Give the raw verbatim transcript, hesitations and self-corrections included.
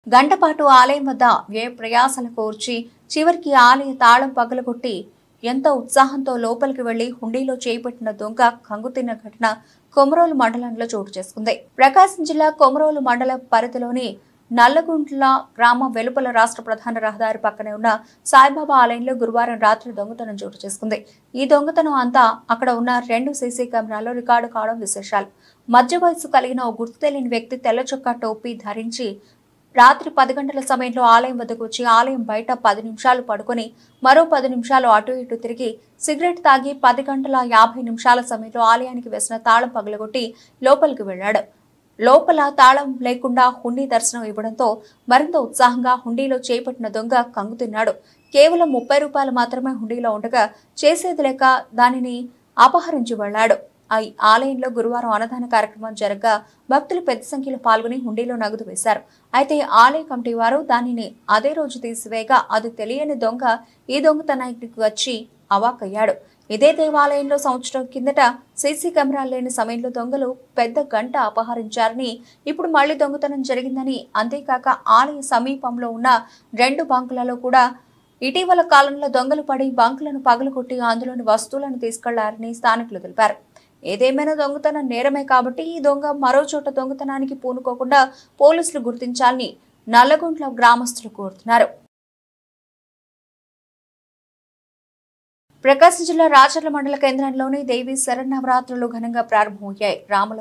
గంటపాటు ఆలయం వద్ద వ్యయ ప్రయాసలు కోర్చి చివరికి ఆలయ తాళం పగలగొట్టి ఎంతో ఉత్సాహంతో లోపలికి వెళ్లి హుండీలో చేపట్టిన దొంగ కంగుతిన్న ఘటన కొమరోలు మండలంలో చోటు చేసుకుంది. ప్రకాశం జిల్లా కొమరోలు మండల పరిధిలోని నల్లగుంట్ల గ్రామ వెలుపల రాష్ట్ర ప్రధాన రహదారి పక్కనే ఉన్న సాయిబాబా ఆలయంలో గురువారం రాత్రి దొంగతనం చోటు చేసుకుంది. ఈ దొంగతనం అంతా అక్కడ ఉన్న రెండు సీసీ కెమెరాల్లో రికార్డు కావడం విశేషాలు. మధ్య వయసు కలిగిన ఓ గుర్తు తెలియని వ్యక్తి తెల్ల చొక్కా టోపీ ధరించి రాత్రి పది గంటల సమయంలో ఆలయం వద్దకు వచ్చి ఆలయం బయట పది నిమిషాలు పడుకొని మరో పది నిమిషాలు అటు ఇటు తిరిగి సిగరెట్ తాగి పది గంటల యాభై నిమిషాల సమయంలో ఆలయానికి వేసిన తాళం పగలగొట్టి లోపలికి వెళ్లాడు. లోపల తాళం లేకుండా హుండీ దర్శనం ఇవ్వడంతో మరింత ఉత్సాహంగా హుండీలో చేపట్టిన దొంగ కంగుతిన్నాడు. కేవలం ముప్పై రూపాయలు మాత్రమే హుండీలో ఉండగా చేసేది లేక దానిని అపహరించి వెళ్లాడు. ఈ ఆలయంలో గురువారం అన్నదాన కార్యక్రమం జరగగా భక్తులు పెద్ద సంఖ్యలో పాల్గొని హుండీలో నగదు వేశారు. అయితే ఆలయ కమిటీ వారు దానిని అదే రోజు తీసివేయగా అది తెలియని దొంగ ఈ దొంగతనానికి వచ్చి అవాక్కయ్యాడు. ఇదే దేవాలయంలో సంవత్సరం కిందట సీసీ కెమెరాలు లేని సమయంలో దొంగలు పెద్ద గంట అపహరించారని, ఇప్పుడు మళ్లీ దొంగతనం జరిగిందని, అంతేకాక ఆలయ సమీపంలో ఉన్న రెండు బంకులలో కూడా ఇటీవల కాలంలో దొంగలు పడి బంకులను పగలగొట్టి అందులోని వస్తువులను తీసుకెళ్లారని స్థానికులు తెలిపారు. ఏదేమైనా దొంగతనం నేరమే కాబట్టి ఈ దొంగ మరో చోట దొంగతనానికి పూనుకోకుండా పోలీసులు గుర్తించాలని నల్లగుంట్ల గ్రామస్తులు కోరుతున్నారు. ప్రకాశం జిల్లా రాచర్ల మండల కేంద్రంలోని దేవి శరన్నవరాత్రులు ఘనంగా ప్రారంభమయ్యాయి. రాముల